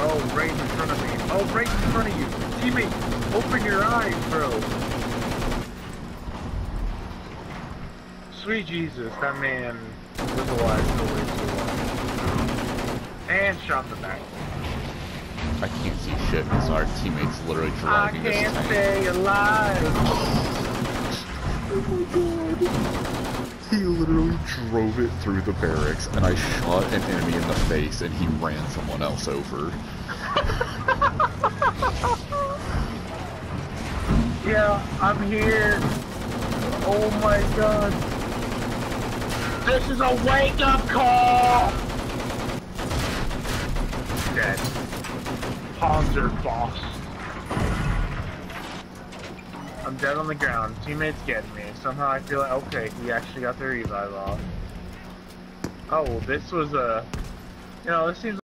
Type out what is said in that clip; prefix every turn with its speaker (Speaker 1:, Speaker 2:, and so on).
Speaker 1: Oh, right in front of me. Oh, right in front of you. Teammate, open your eyes, bro. Sweet Jesus, that man was alive for way too long. And shot the back.
Speaker 2: I can't see shit because our teammates literally driving this tank.
Speaker 1: I can't stay alive.
Speaker 2: Oh my god. He literally drove it through the barracks, and I shot an enemy in the face, and he ran someone else over.
Speaker 1: Yeah, I'm here. Oh my god. This is a wake-up call! Dead. Panzer boss. I'm dead on the ground. Teammates getting me. Somehow I feel like, okay, he actually got the revive off. Oh, well, this was a... You know, this seems